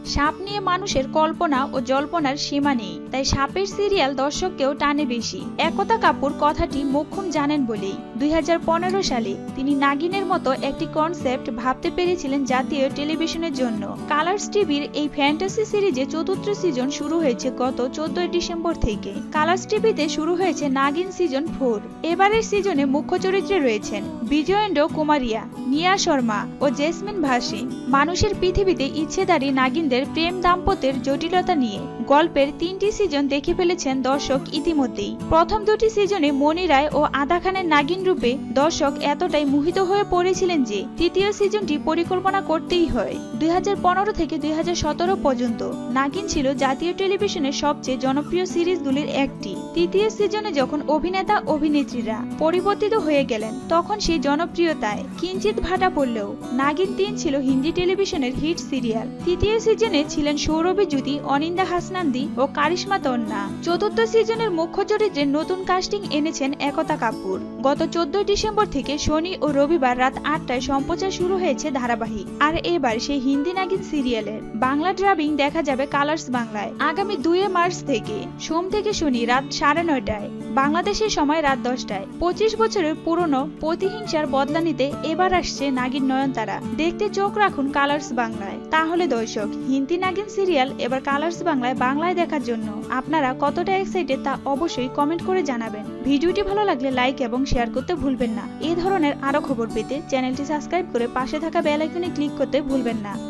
সাপ নিয়ে মানুষের কল্পনা ও জল্পনার সীমা নেই, তাই সাপের সিরিয়াল দর্শককেও টানে বেশি। একতা কাপুর কথাটি মোক্ষম জানেন বলেই 2015 সালে তিনি নাগিনের মতো একটি কনসেপ্ট ভাবতে পেরেছিলেন জাতীয় টেলিভিশনের জন্য। কালার্স টিভির এই ফ্যান্টাসি সিরিজে চতুর্থ সিজন শুরু হয়েছে গত 14 ডিসেম্বর থেকে। কালার্স টিভিতে শুরু হয়েছে নাগিন সিজন 4। এবারের সিজনে মুখ্য চরিত্রে রয়েছেন বিজয়েন্দ্র কুমারিয়া, নিয়া শর্মা ও জেসমিন ভাসিন। মানুষের পৃথিবীতে ইচ্ছেধারী নাগিনদের প্রেম দাম্পত্যের জটিলতা নিয়ে গল্পের 3টি সিজন দেখে ফেলেছেন দর্শক ইতিমধ্যেই। প্রথম 2টি সিজনে মনি রায় ও আদা খানের নাগিন রূপে দর্শক এতটাই মোহিত হয়ে পড়েছিলেন যে তৃতীয় সিজনটি পরিকল্পনা করতেই হয়। 2015 থেকে 2017 পর্যন্ত নাগিন ছিল জাতীয় টেলিভিশনের সবচেয়ে জনপ্রিয় সিরিজগুলির একটি। তৃতীয় সিজনে যখন অভিনেতা অভিনেত্রীরা পরিবর্তিত হয়ে গেলেন তখন সেই জনপ্রিয়তায় কিঞ্চিত ভাটা পড়লেও নাগিন 3 ছিল হিন্দি টেলিভিশনের হিট সিরিয়াল। তৃতীয় সিজনে ছিলেন সৌরভী জ্যোতি, অনিন্দা হাসনান্দি ও কারিশমা তন্না। চতুর্থ সিজনের মুখ্য চরিত্রে নতুন কাস্টিং এনেছেন একতা কাপুর। গত 14 ডিসেম্বর থেকে শনি ও রবিবার রাত 8টায় সম্প্রচার শুরু হয়েছে ধারাবাহিক। আর এবার সেই হিন্দি নাগিন সিরিয়ালের বাংলা ড্রাবিং দেখা যাবে কালার্স বাংলায় আগামী 2 মার্চ থেকে। সোম থেকে শনি রাত 9:30টায়, বাংলাদেশের সময় রাত 10টায়। 25 বছরের পুরনো প্রতিহিংসার বদলা নিতে এবার আসছে নাগিন নয়নতারা। দেখতে চোখ রাখুন কালার্স বাংলায়। তাহলে দর্শক, হিন্দি নাগিন সিরিয়াল এবার কালার্স বাংলায় দেখার জন্য আপনারা কতটা এক্সাইটেড তা অবশ্যই কমেন্ট করে জানাবেন। ভিডিওটি ভালো লাগলে লাইক এবং শেয়ার করতে ভুলবেন না। এই ধরনের আরো খবর পেতে চ্যানেলটি সাবস্ক্রাইব করে পাশে থাকা বেল আইকনে ক্লিক করতে ভুলবেন না।